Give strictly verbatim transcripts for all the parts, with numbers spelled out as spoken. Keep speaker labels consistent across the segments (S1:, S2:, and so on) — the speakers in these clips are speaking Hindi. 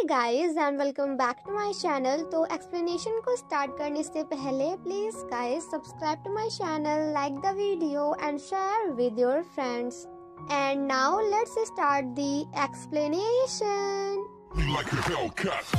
S1: Guys and welcome back to my channel. तो एक्सप्लेनेशन को स्टार्ट करने से पहले please guys subscribe to my channel, like the video and share with your friends. And now let's start the explanation.
S2: Like a Hellcat.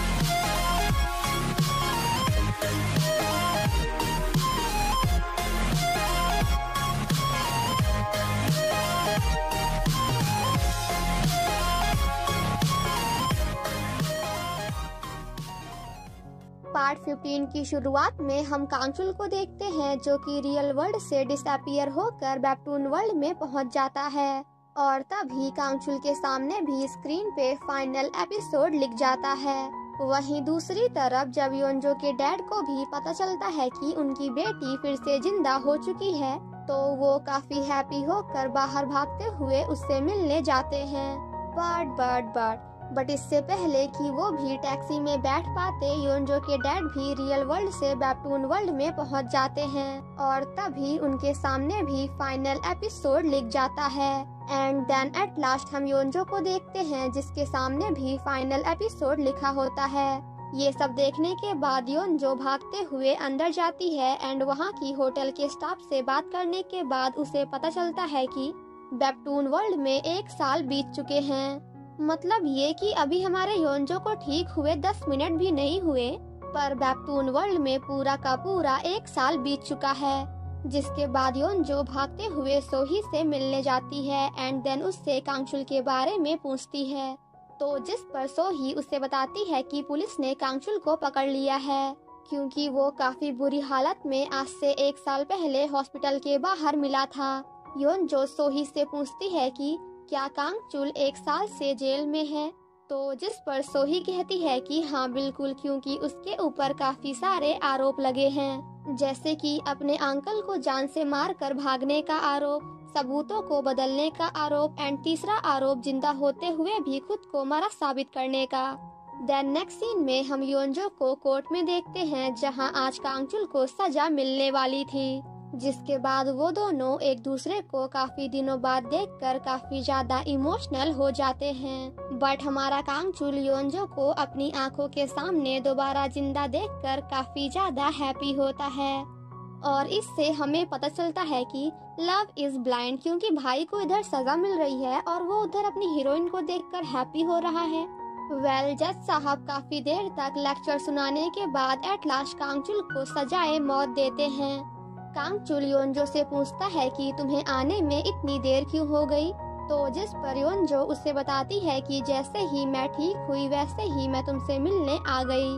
S1: Part fifteen की शुरुआत में हम कांचुल को देखते हैं जो कि रियल वर्ल्ड से डिसअपियर होकर वेबटून वर्ल्ड में पहुंच जाता है और तभी कांचुल के सामने भी स्क्रीन पे फाइनल एपिसोड लिख जाता है। वहीं दूसरी तरफ जब योंजो के डैड को भी पता चलता है कि उनकी बेटी फिर से जिंदा हो चुकी है तो वो काफी हैप्पी होकर बाहर भागते हुए उससे मिलने जाते हैं। बट बट बट बट इससे पहले कि वो भी टैक्सी में बैठ पाते योंजो के डैड भी रियल वर्ल्ड से वेबटून वर्ल्ड में पहुंच जाते हैं और तभी उनके सामने भी फाइनल एपिसोड लिख जाता है। एंड देन एट लास्ट हम योंजो को देखते हैं जिसके सामने भी फाइनल एपिसोड लिखा होता है। ये सब देखने के बाद योंजो भागते हुए अंदर जाती है एंड वहाँ की होटल के स्टाफ से बात करने के बाद उसे पता चलता है कि वेबटून वर्ल्ड में एक साल बीत चुके हैं। मतलब ये कि अभी हमारे योंजो को ठीक हुए दस मिनट भी नहीं हुए पर वेबटून वर्ल्ड में पूरा का पूरा एक साल बीत चुका है। जिसके बाद योंजो भागते हुए सोही से मिलने जाती है एंड देन उससे कांचुल के बारे में पूछती है तो जिस पर सोही उसे बताती है कि पुलिस ने कांचुल को पकड़ लिया है क्योंकि वो काफी बुरी हालत में आज से एक साल पहले हॉस्पिटल के बाहर मिला था। योंजो सोही से पूछती है कि क्या कांचुल एक साल से जेल में है तो जिस पर सोही कहती है कि हाँ बिल्कुल, क्योंकि उसके ऊपर काफी सारे आरोप लगे हैं जैसे कि अपने अंकल को जान से मारकर भागने का आरोप, सबूतों को बदलने का आरोप एंड तीसरा आरोप जिंदा होते हुए भी खुद को मरा साबित करने का। देन नेक्स्ट सीन में हम योंजो को कोर्ट में देखते हैं जहां आज कांचुल को सजा मिलने वाली थी। जिसके बाद वो दोनों एक दूसरे को काफी दिनों बाद देखकर काफी ज्यादा इमोशनल हो जाते हैं। बट हमारा कांचुल योंजो को अपनी आंखों के सामने दोबारा जिंदा देखकर काफी ज्यादा हैप्पी होता है और इससे हमें पता चलता है कि लव इज ब्लाइंड, क्योंकि भाई को इधर सजा मिल रही है और वो उधर अपनी हीरोइन को देखकर हैप्पी हो रहा है। वेल जज साहब काफी देर तक लेक्चर सुनाने के बाद एट लास्ट कांचुल को सजाए मौत देते हैं। कांचुल योंजो से पूछता है कि तुम्हें आने में इतनी देर क्यों हो गई तो जिस पर योंजो उसे बताती है कि जैसे ही मैं ठीक हुई वैसे ही मैं तुमसे मिलने आ गई,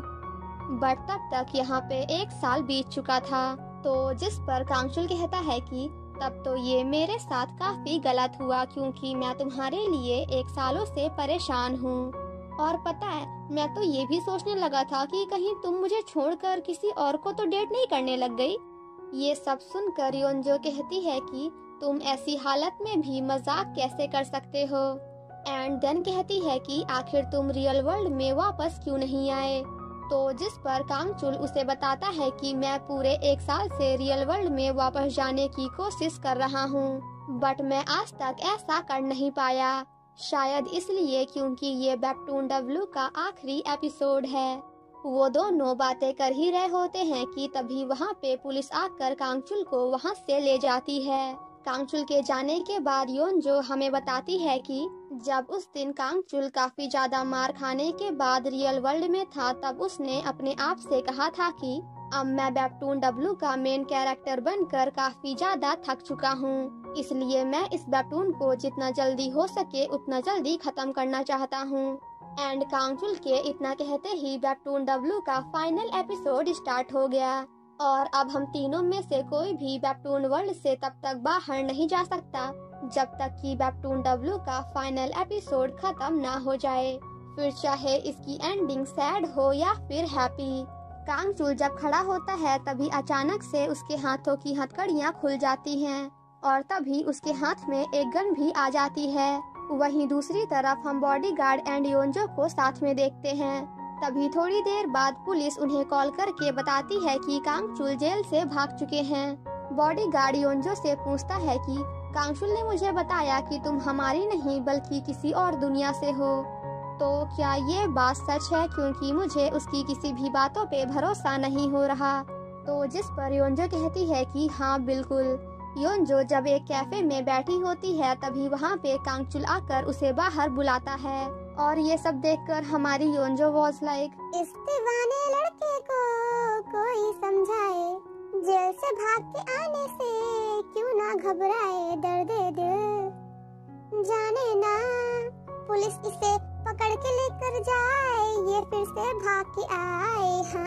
S1: बट तब तक यहाँ पे एक साल बीत चुका था। तो जिस पर कांचुल कहता है कि तब तो ये मेरे साथ काफी गलत हुआ क्योंकि मैं तुम्हारे लिए एक सालों से परेशान हूँ और पता है मैं तो ये भी सोचने लगा था कि कहीं तुम मुझे छोड़कर किसी और को तो डेट नहीं करने लग गई। ये सब सुनकर योंजो कहती है कि तुम ऐसी हालत में भी मजाक कैसे कर सकते हो एंड देन कहती है कि आखिर तुम रियल वर्ल्ड में वापस क्यों नहीं आए तो जिस पर कांचुल उसे बताता है कि मैं पूरे एक साल से रियल वर्ल्ड में वापस जाने की कोशिश कर रहा हूँ बट मैं आज तक ऐसा कर नहीं पाया, शायद इसलिए क्योंकि ये वेबटून डब्ल्यू का आखिरी एपिसोड है। वो दोनों बातें कर ही रहे होते हैं कि तभी वहाँ पे पुलिस आकर कांचुल को वहाँ से ले जाती है। कांचुल के जाने के बाद योंजो हमें बताती है कि जब उस दिन कांचुल काफी ज्यादा मार खाने के बाद रियल वर्ल्ड में था तब उसने अपने आप से कहा था कि अब मैं वेबटून डब्ल्यू का मेन कैरेक्टर बनकर काफी ज्यादा थक चुका हूँ, इसलिए मैं इस वेबटून को जितना जल्दी हो सके उतना जल्दी खत्म करना चाहता हूँ। एंड कांचुल के इतना कहते ही वेबटून डब्ल्यू का फाइनल एपिसोड स्टार्ट हो गया और अब हम तीनों में से कोई भी वेबटून वर्ल्ड से तब तक बाहर नहीं जा सकता जब तक कि वेबटून डब्ल्यू का फाइनल एपिसोड खत्म ना हो जाए, फिर चाहे इसकी एंडिंग सैड हो या फिर हैप्पी। कांचुल जब खड़ा होता है तभी अचानक से उसके हाथों की हथकड़ियाँ खुल जाती हैं और तभी उसके हाथ में एक गन भी आ जाती है। वहीं दूसरी तरफ हम बॉडीगार्ड एंड योंजो को साथ में देखते हैं। तभी थोड़ी देर बाद पुलिस उन्हें कॉल करके बताती है कि कांचुल जेल से भाग चुके हैं। बॉडीगार्ड योंजो से पूछता है कि कांचुल ने मुझे बताया कि तुम हमारी नहीं बल्कि किसी और दुनिया से हो। तो क्या ये बात सच है, क्योंकि मुझे उसकी किसी भी बातों पे भरोसा नहीं हो रहा। तो जिस पर योंजो कहती है कि हाँ बिल्कुल। योंजो जब एक कैफे में बैठी होती है तभी वहाँ पे कांगचुल आकर उसे बाहर बुलाता है और ये सब देखकर हमारी योंजो वॉज लाइक,
S3: इस दीवाने लड़के को कोई समझाए, जेल से भाग के आने से क्यों ना घबराए, दर्द दिल जाने ना पुलिस इसे पकड़ के लेकर जाए, ये फिर से भाग के आए, हाँ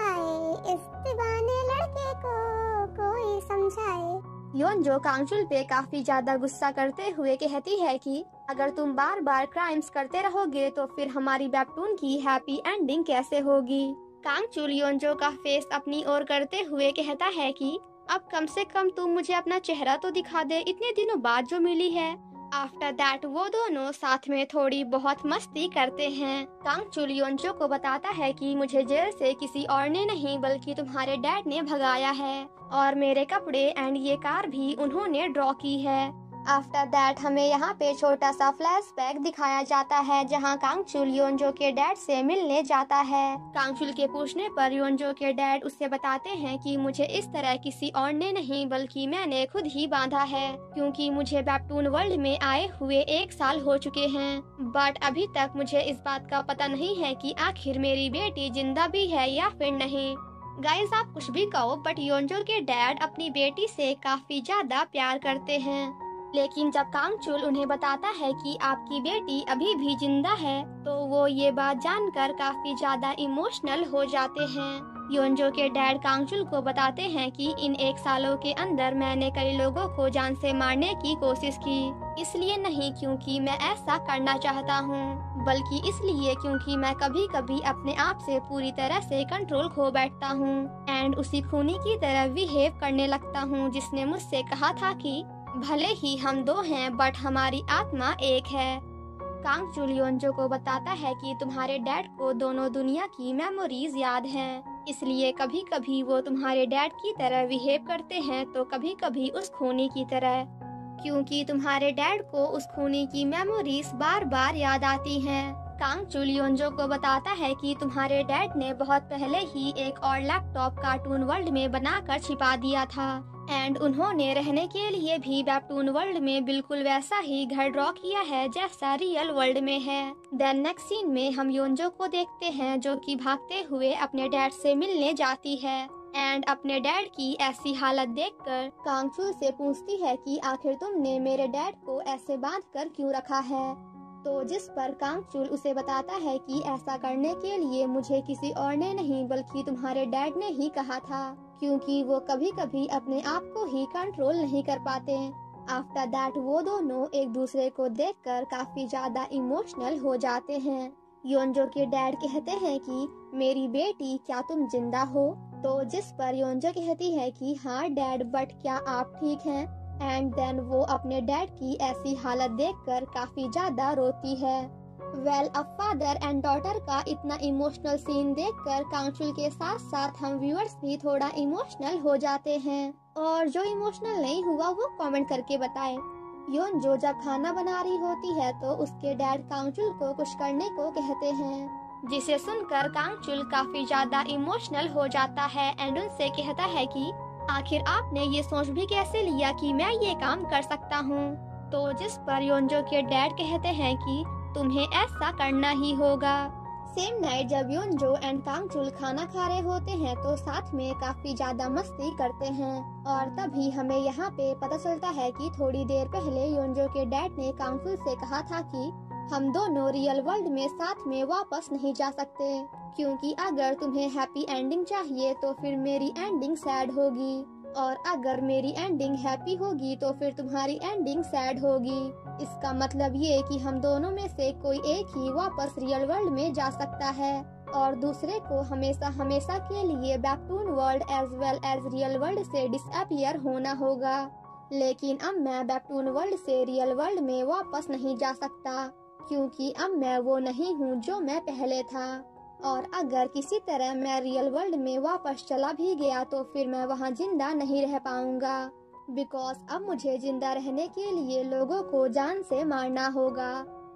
S3: आए, इस दीवाने लड़के को कोई समझाए।
S1: योंजो कांगचुल पे काफी ज्यादा गुस्सा करते हुए कहती है कि अगर तुम बार बार क्राइम्स करते रहोगे तो फिर हमारी वेबटून की हैप्पी एंडिंग कैसे होगी। कांगचुल योंजो का फेस अपनी ओर करते हुए कहता है कि अब कम से कम तुम मुझे अपना चेहरा तो दिखा दे, इतने दिनों बाद जो मिली है। आफ्टर दैट वो दोनों साथ में थोड़ी बहुत मस्ती करते हैं। कांगचुल योंजो को बताता है कि मुझे जेल से किसी और ने नहीं बल्कि तुम्हारे डैड ने भगाया है और मेरे कपड़े एंड ये कार भी उन्होंने ड्रॉ की है। आफ्टर दैट हमें यहाँ पे छोटा सा फ्लैशबैक दिखाया जाता है जहाँ कांगचुल योंजो के डैड से मिलने जाता है। कांगचुल के पूछने पर योंजो के डैड उससे बताते हैं कि मुझे इस तरह किसी और ने नहीं बल्कि मैंने खुद ही बांधा है, क्योंकि मुझे वेबटून वर्ल्ड में आए हुए एक साल हो चुके हैं, बट अभी तक मुझे इस बात का पता नहीं है कि आखिर मेरी बेटी जिंदा भी है या फिर नहीं। गाइस आप कुछ भी कहो बट योंजो के डैड अपनी बेटी से काफी ज्यादा प्यार करते हैं। लेकिन जब कांगचुल उन्हें बताता है कि आपकी बेटी अभी भी जिंदा है तो वो ये बात जानकर काफी ज्यादा इमोशनल हो जाते हैं। योंजो के डैड कांगचुल को बताते हैं कि इन एक सालों के अंदर मैंने कई लोगों को जान से मारने की कोशिश की, इसलिए नहीं क्योंकि मैं ऐसा करना चाहता हूँ, बल्कि इसलिए क्योंकि मैं कभी कभी अपने आप से पूरी तरह से कंट्रोल खो बैठता हूँ एंड उसी खूनी की तरह बिहेव करने लगता हूँ जिसने मुझसे कहा था कि भले ही हम दो हैं बट हमारी आत्मा एक है। कांगचुल योंजो को बताता है कि तुम्हारे डैड को दोनों दुनिया की मेमोरीज याद हैं, इसलिए कभी कभी वो तुम्हारे डैड की तरह बिहेव करते हैं तो कभी कभी उस खूनी की तरह, क्योंकि तुम्हारे डैड को उस खूनी की मेमोरीज बार बार याद आती हैं। कांगचुल योंजो को बताता है कि तुम्हारे डैड ने बहुत पहले ही एक और लैपटॉप कार्टून वर्ल्ड में बनाकर छिपा दिया था एंड उन्होंने रहने के लिए भी वेबटून वर्ल्ड में बिल्कुल वैसा ही घर ड्रॉ किया है जैसा रियल वर्ल्ड में है। देन नेक्स्ट सीन में हम योंजो को देखते हैं जो कि भागते हुए अपने डैड से मिलने जाती है एंड अपने डैड की ऐसी हालत देखकर कांगचुल से पूछती है कि आखिर तुमने मेरे डैड को ऐसे बांध कर क्यों रखा है। तो जिस पर कांगचुल उसे बताता है कि ऐसा करने के लिए मुझे किसी और ने नहीं बल्कि तुम्हारे डैड ने ही कहा था, क्योंकि वो कभी कभी अपने आप को ही कंट्रोल नहीं कर पाते। आफ्टर दैट वो दोनों एक दूसरे को देखकर काफी ज्यादा इमोशनल हो जाते हैं। योंजो के डैड कहते हैं कि मेरी बेटी क्या तुम जिंदा हो, तो जिस पर योंजो कहती है कि हाँ डैड बट क्या आप ठीक हैं। एंड देन वो अपने डैड की ऐसी हालत देखकर काफी ज्यादा रोती है। वेल अब फादर एंड डॉटर का इतना इमोशनल सीन देखकर कांगचुल के साथ साथ हम व्यूअर्स भी थोड़ा इमोशनल हो जाते हैं, और जो इमोशनल नहीं हुआ वो कमेंट करके बताए। योंजो जब खाना बना रही होती है तो उसके डैड कांगचुल को कुछ करने को कहते हैं, जिसे सुनकर कांगचुल काफी ज्यादा इमोशनल हो जाता है एंड उनसे कहता है कि आखिर आपने ये सोच भी कैसे लिया कि मैं ये काम कर सकता हूँ। तो जिस पर योंजो के डैड कहते हैं कि तुम्हें ऐसा करना ही होगा। सेम नाइट जब योंजो एंड कांगचुल खाना खा रहे होते हैं तो साथ में काफी ज्यादा मस्ती करते हैं, और तभी हमें यहाँ पे पता चलता है कि थोड़ी देर पहले योंजो के डैड ने कांगचुल से कहा था कि हम दोनों रियल वर्ल्ड में साथ में वापस नहीं जा सकते, क्योंकि अगर तुम्हें हैप्पी एंडिंग चाहिए तो फिर मेरी एंडिंग सैड होगी, और अगर मेरी एंडिंग हैप्पी होगी तो फिर तुम्हारी एंडिंग सैड होगी। इसका मतलब ये कि हम दोनों में से कोई एक ही वापस रियल वर्ल्ड में जा सकता है और दूसरे को हमेशा हमेशा के लिए webtoon world as well as real world से डिसअपियर होना होगा। लेकिन अब मैं वेबटून वर्ल्ड से रियल वर्ल्ड में वापस नहीं जा सकता, क्योंकि अब मैं वो नहीं हूँ जो मैं पहले था, और अगर किसी तरह मैं रियल वर्ल्ड में वापस चला भी गया तो फिर मैं वहाँ जिंदा नहीं रह पाऊंगा, बिकॉज अब मुझे जिंदा रहने के लिए लोगों को जान से मारना होगा।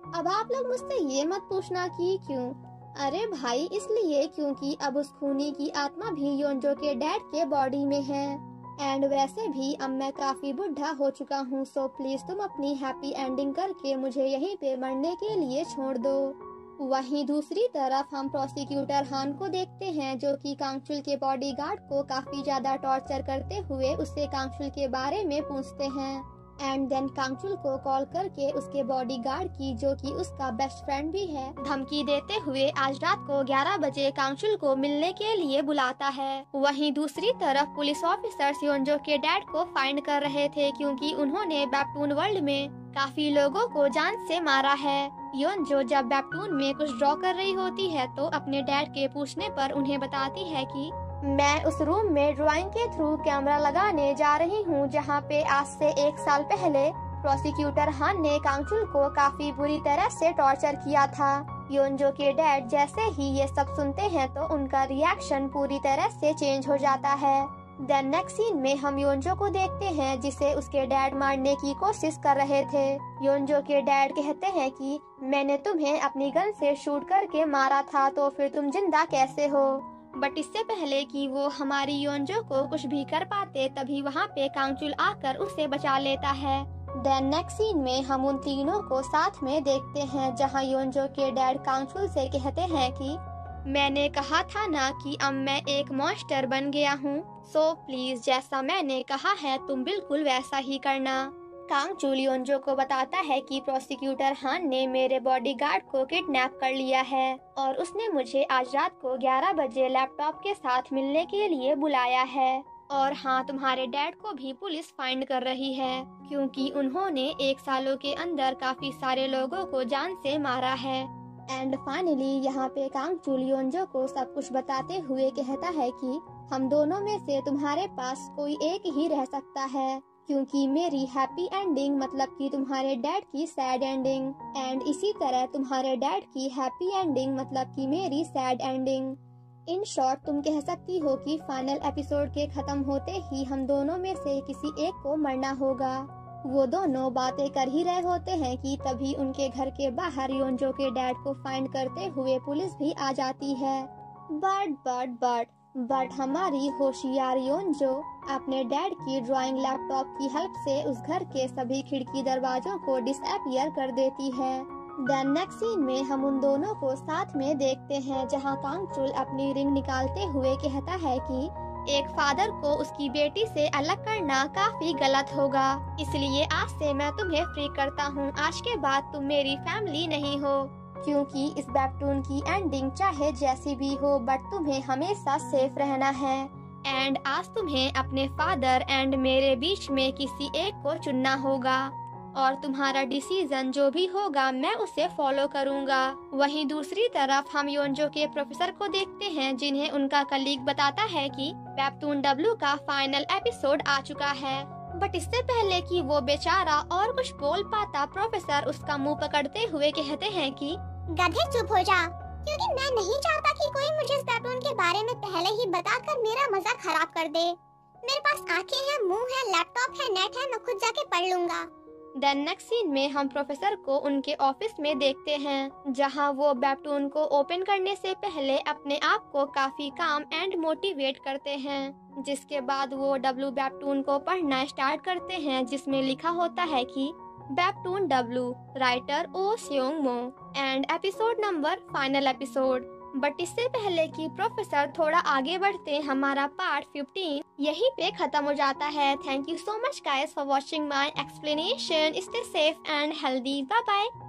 S1: अब आप लोग मुझसे ये मत पूछना कि क्यों। अरे भाई, इसलिए क्योंकि अब उस खूनी की आत्मा भी योंजो के डैड के बॉडी में है। एंड वैसे भी अब मैं काफी बुढ़ा हो चुका हूँ, सो प्लीज तुम अपनी हैप्पी एंडिंग करके मुझे यहीं पे मरने के लिए छोड़ दो। वहीं दूसरी तरफ हम प्रोसिक्यूटर हान को देखते हैं, जो कि कांगचुल के बॉडीगार्ड को काफी ज्यादा टॉर्चर करते हुए उससे कांगचुल के बारे में पूछते हैं। एंड देन कांगचुल को कॉल करके उसके बॉडीगार्ड की, जो कि उसका बेस्ट फ्रेंड भी है, धमकी देते हुए आज रात को ग्यारह बजे कांगचुल को मिलने के लिए बुलाता है। वहीं दूसरी तरफ पुलिस ऑफिसर्स योंजो के डैड को फाइंड कर रहे थे, क्योंकि उन्होंने वेबटून वर्ल्ड में काफी लोगों को जान से मारा है। योंजो जब वेबटून में कुछ ड्रॉ कर रही होती है तो अपने डैड के पूछने पर उन्हें बताती है कि मैं उस रूम में ड्राइंग के थ्रू कैमरा लगाने जा रही हूँ, जहाँ पे आज से एक साल पहले प्रोसिक्यूटर हान ने कांगचुल को काफी बुरी तरह से टॉर्चर किया था। योंजो के डैड जैसे ही ये सब सुनते हैं तो उनका रिएक्शन पूरी तरह से चेंज हो जाता है। देन नेक्स्ट सीन में हम योंजो को देखते हैं, जिसे उसके डैड मारने की कोशिश कर रहे थे। योंजो के डैड कहते हैं कि मैंने तुम्हें अपनी गन से शूट करके मारा था, तो फिर तुम जिंदा कैसे हो। बट इससे पहले कि वो हमारी योंजो को कुछ भी कर पाते, तभी वहाँ पे कांगचुल आकर उसे बचा लेता है। देन नेक्स्ट सीन में हम उन तीनों को साथ में देखते हैं, जहाँ योंजो के डैड कांगचुल से कहते हैं कि मैंने कहा था ना कि अब मैं एक मॉन्स्टर बन गया हूँ, सो प्लीज जैसा मैंने कहा है तुम बिल्कुल वैसा ही करना। कांगचुल योंजो को बताता है कि प्रोसिक्यूटर हान ने मेरे बॉडीगार्ड को किडनैप कर लिया है और उसने मुझे आज रात को ग्यारह बजे लैपटॉप के साथ मिलने के लिए बुलाया है। और हाँ, तुम्हारे डैड को भी पुलिस फाइंड कर रही है, क्योंकि उन्होंने एक सालों के अंदर काफी सारे लोगों को जान से मारा है। एंड फाइनली यहाँ पे कांगचुल योंजो को सब कुछ बताते हुए कहता है कि हम दोनों में से तुम्हारे पास कोई एक ही रह सकता है, क्योंकि मेरी हैप्पी एंडिंग मतलब कि तुम्हारे डैड की सैड एंडिंग, एंड इसी तरह तुम्हारे डैड की हैप्पी एंडिंग मतलब कि मेरी सैड एंडिंग। इन शॉर्ट तुम कह सकती हो कि फाइनल एपिसोड के खत्म होते ही हम दोनों में से किसी एक को मरना होगा। वो दोनों बातें कर ही रहे होते हैं कि तभी उनके घर के बाहर योंजो के डैड को फाइंड करते हुए पुलिस भी आ जाती है। बट बट बट बट हमारी होशियार योंजो अपने डैड की ड्राइंग लैपटॉप की हेल्प से उस घर के सभी खिड़की दरवाजों को डिसअपियर कर देती है। देन नेक्स्ट सीन में हम उन दोनों को साथ में देखते हैं, जहां कांगचुल अपनी रिंग निकालते हुए कहता है कि एक फादर को उसकी बेटी से अलग करना काफी गलत होगा, इसलिए आज से मैं तुम्हें फ्री करता हूँ। आज के बाद तुम मेरी फैमिली नहीं हो, क्योंकि इस वेबटून की एंडिंग चाहे जैसी भी हो बट तुम्हें हमेशा सेफ रहना है। एंड आज तुम्हें अपने फादर एंड मेरे बीच में किसी एक को चुनना होगा और तुम्हारा डिसीजन जो भी होगा मैं उसे फॉलो करूंगा। वहीं दूसरी तरफ हम योंजो के प्रोफेसर को देखते हैं, जिन्हें उनका कलीग बताता है कि वेबटून डब्ल्यू का फाइनल एपिसोड आ चुका है। बट इससे पहले कि वो बेचारा और कुछ बोल पाता, प्रोफेसर उसका मुंह पकड़ते हुए कहते हैं कि
S3: गधे चुप हो जा, क्योंकि मैं नहीं चाहता कि कोई मुझे इस वेबटून के बारे में पहले ही बताकर मेरा मजा खराब कर दे। मेरे पास आंखें हैं, मुंह है, लैपटॉप है, नेट है, मैं खुद जाके पढ़ लूंगा।
S1: देन नेक्स्ट सीन में हम प्रोफेसर को उनके ऑफिस में देखते हैं, जहां वो वेबटून को ओपन करने से पहले अपने आप को काफी काम एंड मोटिवेट करते हैं। जिसके बाद वो डब्ल्यू वेबटून को पढ़ना स्टार्ट करते हैं, जिसमें लिखा होता है कि webtoon W writer Oh Seong Mo and episode number final episode. But इससे पहले कि प्रोफेसर थोड़ा आगे बढ़ते, हमारा पार्ट फिफ्टीन यहीं पे खत्म हो जाता है। Thank you so much guys for watching my explanation. Stay safe and healthy. Bye bye.